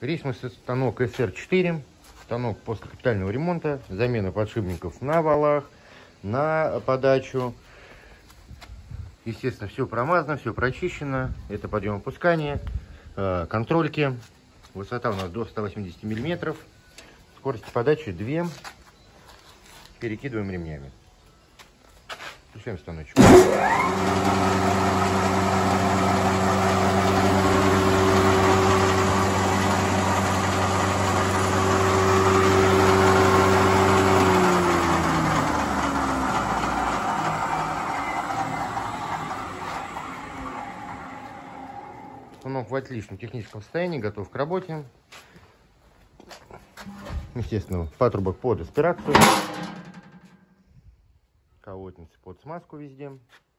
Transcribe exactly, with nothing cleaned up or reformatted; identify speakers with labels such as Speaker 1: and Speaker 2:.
Speaker 1: Рейсмейстер станок эс эр четыре. Станок после капитального ремонта. Замена подшипников на валах, на подачу. Естественно, все промазано, все прочищено. Это подъем опускания, контрольки. Высота у нас до ста восьмидесяти миллиметров. Скорость подачи две. Перекидываем ремнями. Включаем станочек. Станок в отличном техническом состоянии, готов к работе. Естественно, патрубок под аспирацию. Колотницы под смазку везде.